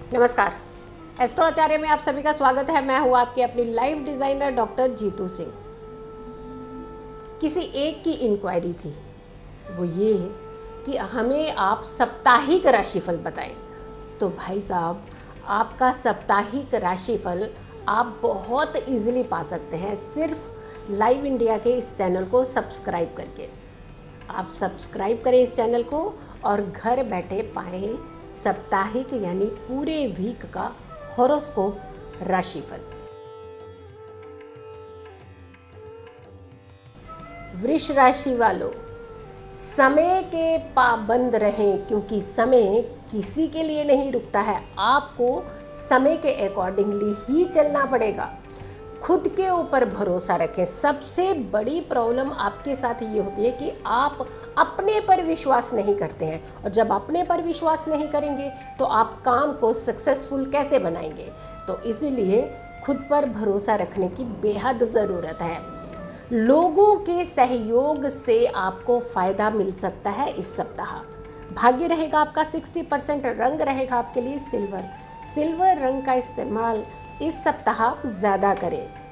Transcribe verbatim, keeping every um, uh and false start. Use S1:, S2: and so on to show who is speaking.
S1: नमस्कार, एस्ट्रो आचार्य में आप सभी का स्वागत है। मैं हूँ आपकी अपनी life designer doctor Jeetu Singh. किसी एक की इंक्वायरी थी, वो ये कि हमें आप साप्ताहिक राशिफल बताएं। तो भाई साहब, आपका साप्ताहिक राशिफल आप बहुत इजीली पा सकते हैं सिर्फ लाइव इंडिया के इस चैनल को सब्सक्राइब करके। आप सब्सक्राइब करें इस चैनल को और घर बैठे पाएं साप्ताहिक यानी पूरे वीक का हॉरोस्कोप राशिफल। वृष राशि वालों, समय के पाबंद रहें, क्योंकि समय किसी के लिए नहीं रुकता है। आपको समय के अकॉर्डिंगली ही चलना पड़ेगा। खुद के ऊपर भरोसा रखें। सबसे बड़ी प्रॉब्लम आपके साथ ये होती है कि आप अपने पर विश्वास नहीं करते हैं, और जब अपने पर विश्वास नहीं करेंगे तो आप काम को सक्सेसफुल कैसे बनाएंगे। तो इसीलिए खुद पर भरोसा रखने की बेहद ज़रूरत है। लोगों के सहयोग से आपको फ़ायदा मिल सकता है इस सप्ताह। भाग्य रहेगा आपका साठ परसेंट। रंग रहेगा आपके लिए सिल्वर। सिल्वर रंग का इस्तेमाल इस सप्ताह ज़्यादा करें।